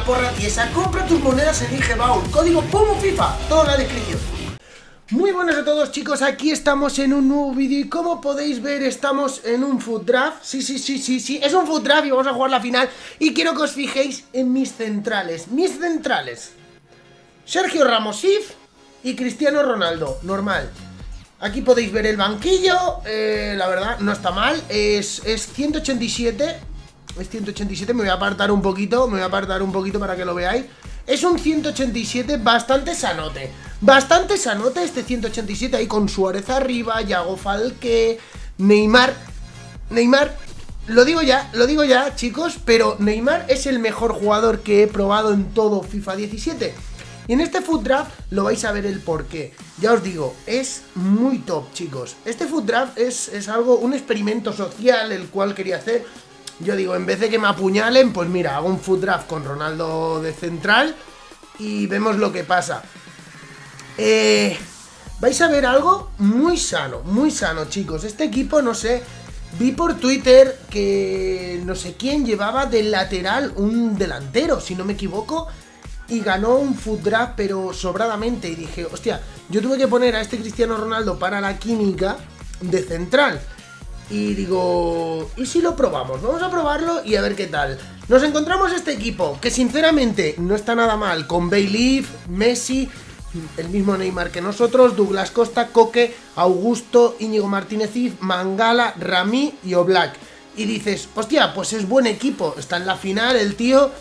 la porra tiesa, compra tus monedas en IGBaul, código PUMUFIFA, todo en la descripción. Muy buenas a todos, chicos, aquí estamos en un nuevo vídeo y como podéis ver estamos en un FUT Draft. Sí, es un FUT Draft y vamos a jugar la final. Y quiero que os fijéis en mis centrales. Sergio Ramos If y Cristiano Ronaldo, normal. Aquí podéis ver el banquillo, la verdad no está mal, es 187. Es 187, me voy a apartar un poquito para que lo veáis. Es un 187 bastante sanote. Bastante sanote este 187 ahí con Suárez arriba, Yago Falqué, Neymar, lo digo ya, chicos, pero Neymar es el mejor jugador que he probado en todo FIFA 17. Y en este FUT Draft lo vais a ver el porqué. Ya os digo, es muy top, chicos. Este FUT Draft es algo, un experimento social el cual quería hacer. Yo digo, en vez de que me apuñalen, pues mira, hago un FUT Draft con Ronaldo de central y vemos lo que pasa. Vais a ver algo muy sano, chicos. Este equipo, no sé, vi por Twitter que no sé quién llevaba de lateral un delantero, si no me equivoco, y ganó un FUT Draft, pero sobradamente. Y dije, hostia, yo tuve que poner a este Cristiano Ronaldo para la química de central. Y digo, ¿y si lo probamos? Vamos a probarlo y a ver qué tal. Nos encontramos este equipo, que sinceramente no está nada mal, con Bale, Messi, el mismo Neymar que nosotros, Douglas Costa, Koke, Augusto, Íñigo Martínez, Mangala, Rami y Oblak. Y dices, hostia, pues es buen equipo, está en la final el tío.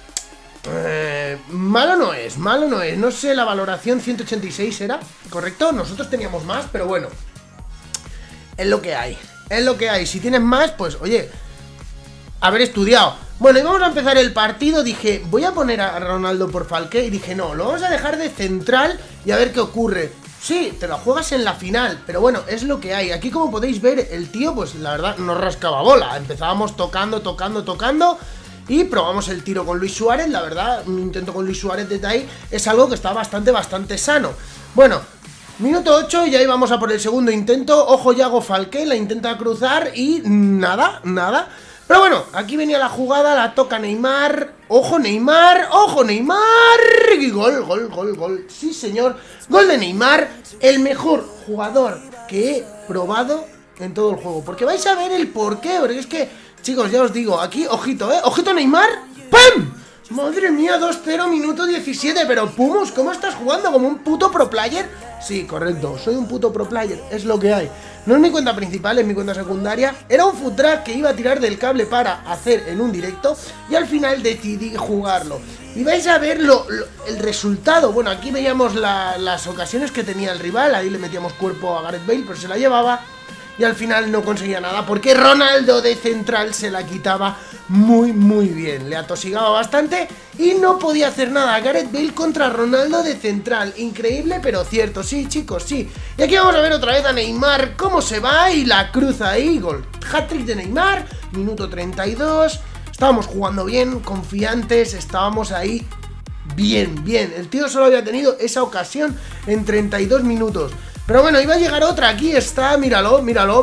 Malo no es, no sé, la valoración 186 era, ¿correcto? Nosotros teníamos más, pero bueno, es lo que hay. Si tienes más, pues oye, haber estudiado. Bueno, y vamos a empezar el partido. Dije, voy a poner a Ronaldo por Falqué. Y dije, no, lo vamos a dejar de central y a ver qué ocurre. Sí, te lo juegas en la final, pero bueno, es lo que hay. Aquí, como podéis ver, el tío, pues la verdad, no rascaba bola. Empezábamos tocando y probamos el tiro con Luis Suárez. La verdad, un intento con Luis Suárez de ahí es algo que está bastante sano. Bueno, minuto 8 y ahí vamos a por el segundo intento. Ojo, Yago Falqué, la intenta cruzar y nada. Pero bueno, aquí venía la jugada, la toca Neymar. Ojo Neymar. Y gol. Sí, señor. Gol de Neymar, el mejor jugador que he probado en todo el juego. Porque vais a ver el porqué, porque es que, chicos, ya os digo, aquí, ojito, ojito Neymar. ¡Pam! Madre mía, 2-0, minuto 17. Pero Pumus, ¿cómo estás jugando? ¿Como un puto pro player? Sí, correcto, soy un puto pro player, es lo que hay. No es mi cuenta principal, es mi cuenta secundaria. Era un FUT Draft que iba a tirar del cable para hacer en un directo y al final decidí jugarlo. Y vais a ver el resultado. Bueno, aquí veíamos las ocasiones que tenía el rival. Ahí le metíamos cuerpo a Gareth Bale, pero se la llevaba. Y al final no conseguía nada porque Ronaldo de central se la quitaba muy bien. Le atosigaba bastante y no podía hacer nada. Gareth Bale contra Ronaldo de central. Increíble pero cierto, sí, chicos, sí. Y aquí vamos a ver otra vez a Neymar cómo se va y la cruza ahí. Gol. Hat-trick de Neymar, minuto 32. Estábamos jugando bien, confiantes, estábamos ahí bien. El tío solo había tenido esa ocasión en 32 minutos. Pero bueno, iba a llegar otra, aquí está, míralo.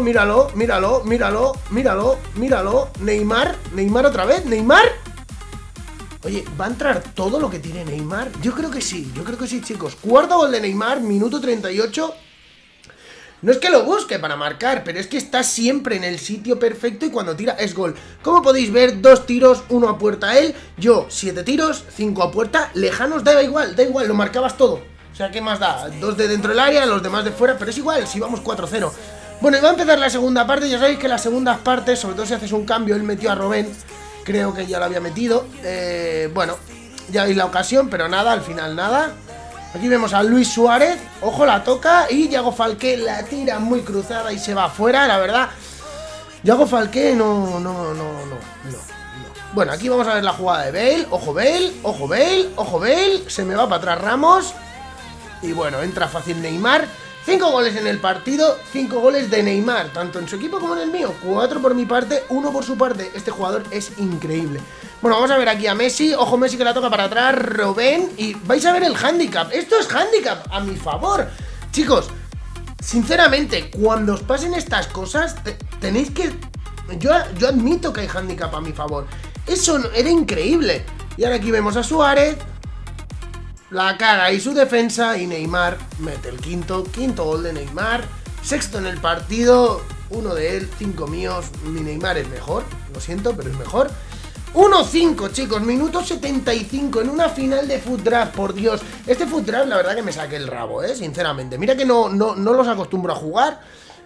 Neymar otra vez, Neymar. Oye, ¿va a entrar todo lo que tiene Neymar? Yo creo que sí, chicos. Cuarto gol de Neymar, minuto 38. No es que lo busque para marcar, pero es que está siempre en el sitio perfecto y cuando tira es gol. Como podéis ver, 2 tiros, 1 a puerta él. Yo, 7 tiros, 5 a puerta. Lejanos, da igual, lo marcabas todo. O sea, ¿qué más da? 2 de dentro del área, los demás de fuera, pero es igual, si vamos 4-0. Bueno, y va a empezar la segunda parte. Ya sabéis que las segundas partes, sobre todo si haces un cambio, él metió a Robben. Creo que ya lo había metido. Bueno, ya veis la ocasión, pero nada, al final nada. Aquí vemos a Luis Suárez, ojo, la toca y Yago Falqué la tira muy cruzada y se va afuera, la verdad. Yago Falqué no. Bueno, aquí vamos a ver la jugada de Bale. Ojo Bale. Se me va para atrás Ramos. Y bueno, entra fácil Neymar. 5 goles en el partido, 5 goles de Neymar, tanto en su equipo como en el mío. 4 por mi parte, 1 por su parte. Este jugador es increíble. Bueno, vamos a ver aquí a Messi. Ojo Messi que la toca para atrás, Robben. Y vais a ver el handicap. Esto es handicap a mi favor. Chicos, sinceramente, cuando os pasen estas cosas, tenéis que... Yo admito que hay handicap a mi favor. Eso era increíble. Y ahora aquí vemos a Suárez. La caga y su defensa. Y Neymar mete el quinto gol de Neymar. Sexto en el partido. Uno de él, 5 míos. Mi Neymar es mejor, lo siento, pero es mejor. 1-5, chicos, minuto 75 en una final de Foot Draft, por Dios. Este Foot Draft, la verdad que me saqué el rabo, sinceramente. Mira que no los acostumbro a jugar,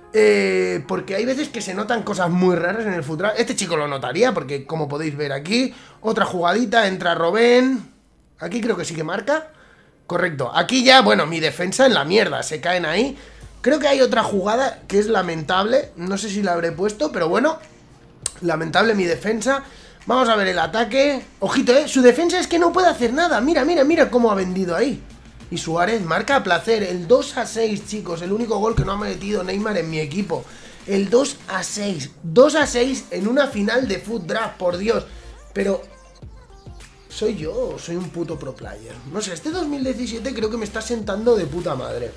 porque hay veces que se notan cosas muy raras en el Foot Draft. Este chico lo notaría, porque como podéis ver aquí, otra jugadita, entra Robben. Aquí creo que sí que marca. Correcto, aquí ya, bueno, mi defensa en la mierda, se caen ahí. Creo que hay otra jugada que es lamentable, no sé si la habré puesto, pero bueno, lamentable mi defensa. Vamos a ver el ataque. Ojito, su defensa es que no puede hacer nada. Mira, mira, mira cómo ha vendido ahí. Y Suárez marca a placer. El 2-6, chicos. El único gol que no ha metido Neymar en mi equipo. El 2-6. 2-6 en una final de Foot Draft, por Dios. Pero soy yo, soy un puto pro player. No sé, este 2017 creo que me está sentando de puta madre.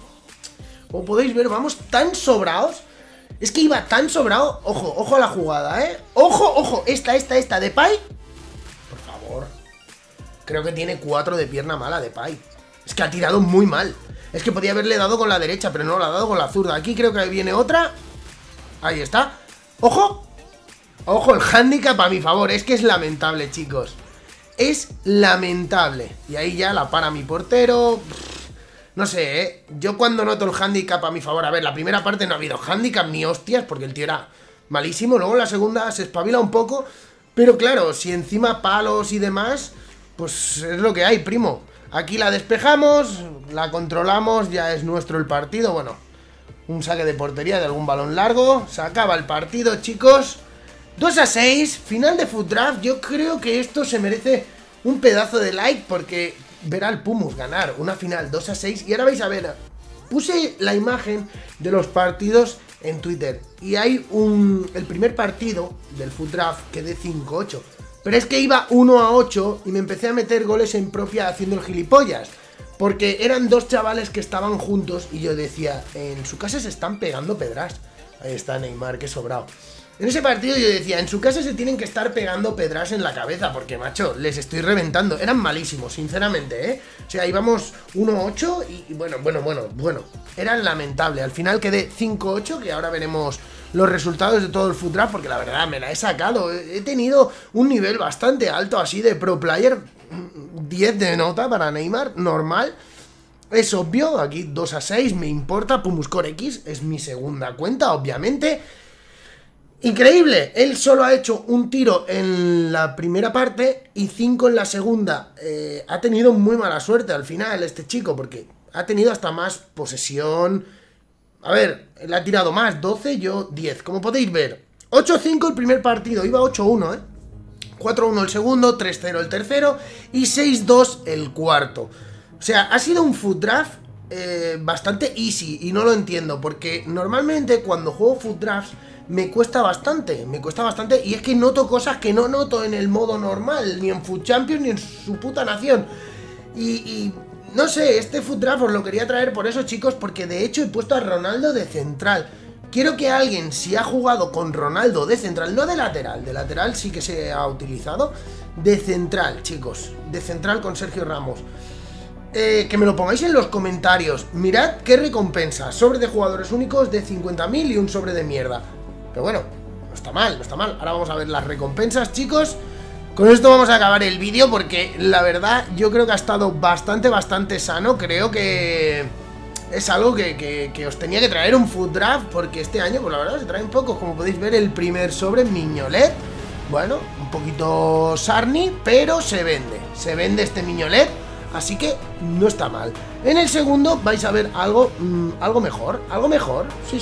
Como podéis ver, vamos tan sobrados. Es que iba tan sobrado. Ojo, ojo a la jugada, Ojo, ojo, esta, Depay. Por favor. Creo que tiene 4 de pierna mala Depay. Es que ha tirado muy mal. Es que podía haberle dado con la derecha, pero no, la ha dado con la zurda. Aquí creo que viene otra. Ahí está. Ojo. Ojo, el handicap a mi favor. Es que es lamentable, chicos. Es lamentable. Y ahí ya la para mi portero. No sé, yo cuando noto el handicap a mi favor. A ver, la primera parte no ha habido handicap ni hostias, porque el tío era malísimo. Luego en la segunda se espabila un poco. Pero claro, si encima palos y demás, pues es lo que hay, primo. Aquí la despejamos, la controlamos, ya es nuestro el partido. Bueno, un saque de portería de algún balón largo. Se acaba el partido, chicos. 2-6, final de Foot Draft. Yo creo que esto se merece un pedazo de like, porque ver al Pumus ganar una final 2-6. Y ahora vais a ver, puse la imagen de los partidos en Twitter. Y hay el primer partido del Foot Draft quedé 5-8. Pero es que iba 1-8 y me empecé a meter goles en propia haciendo el gilipollas. Porque eran dos chavales que estaban juntos y yo decía, en su casa se están pegando pedras. Ahí está Neymar, que sobrado. En ese partido yo decía, en su casa se tienen que estar pegando pedras en la cabeza, porque, macho, les estoy reventando. Eran malísimos, sinceramente, O sea, íbamos 1-8 y bueno. Eran lamentables. Al final quedé 5-8, que ahora veremos los resultados de todo el Foot Draft, porque la verdad me la he sacado. He tenido un nivel bastante alto, así de pro player. 10 de nota para Neymar, normal. Es obvio, aquí 2-6, me importa. Pumuscore X es mi segunda cuenta, obviamente. Increíble, él solo ha hecho un tiro en la primera parte y 5 en la segunda. Ha tenido muy mala suerte al final este chico, porque ha tenido hasta más posesión. A ver, él ha tirado más, 12, yo 10, como podéis ver. 8-5 el primer partido, iba 8-1, 4-1 el segundo, 3-0 el tercero y 6-2 el cuarto. O sea, ha sido un Foot Draft bastante easy y no lo entiendo, porque normalmente cuando juego Foot Drafts me cuesta bastante, y es que noto cosas que no noto en el modo normal, ni en Foot Champions, ni en su puta nación. Y no sé, este Foot Draft os lo quería traer por eso, chicos, porque de hecho he puesto a Ronaldo de central. Quiero que alguien, si ha jugado con Ronaldo de central, no de lateral sí que se ha utilizado, de central, chicos, de central con Sergio Ramos. Que me lo pongáis en los comentarios. Mirad qué recompensa, sobre de jugadores únicos de 50.000 y un sobre de mierda. Pero bueno, no está mal, no está mal. Ahora vamos a ver las recompensas, chicos. Con esto vamos a acabar el vídeo, porque la verdad yo creo que ha estado bastante sano. Creo que es algo que os tenía que traer un Foot Draft, porque este año, pues la verdad, se traen pocos. Como podéis ver, el primer sobre, Mignolet. Bueno, un poquito sarni, pero se vende este Mignolet, así que no está mal. En el segundo vais a ver algo mejor, sí.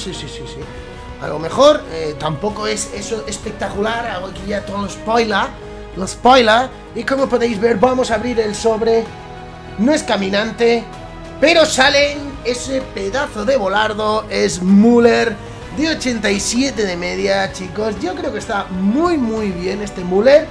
Algo mejor, tampoco es eso espectacular. Hago aquí ya todo los spoiler. Y como podéis ver, vamos a abrir el sobre. No es caminante, pero salen ese pedazo de volardo. Es Müller de 87 de media, chicos. Yo creo que está muy bien este Müller.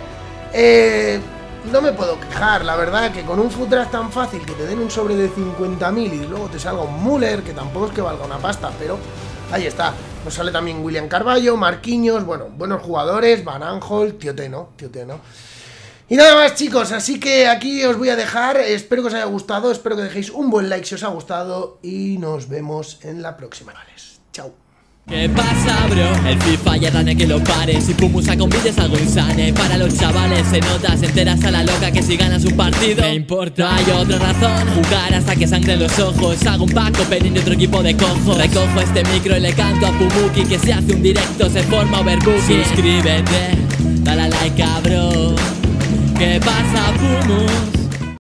No me puedo quejar, la verdad, que con un Foot Draft tan fácil, que te den un sobre de 50.000 y luego te salga un Müller, que tampoco es que valga una pasta, pero ahí está. Nos sale también William Carvalho, Marquinhos, bueno, buenos jugadores, Van Aanholt, Tio Teno. Y nada más, chicos, así que aquí os voy a dejar. Espero que os haya gustado, espero que dejéis un buen like si os ha gustado y nos vemos en la próxima, chavales. Chao. ¿Qué pasa, bro? El FIFA ya dame que lo pares. Si Pumu saca un vídeo es algo insane. Para los chavales se nota, se enteras a la loca que si ganas un partido me importa, hay otra razón. Jugar hasta que sangren los ojos. Hago un pack opening de otro equipo de cojos. Recojo este micro y le canto a Pumuki que se hace un directo, se forma overbooking. Suscríbete, dale a like, cabrón. ¿Qué pasa, Pumus?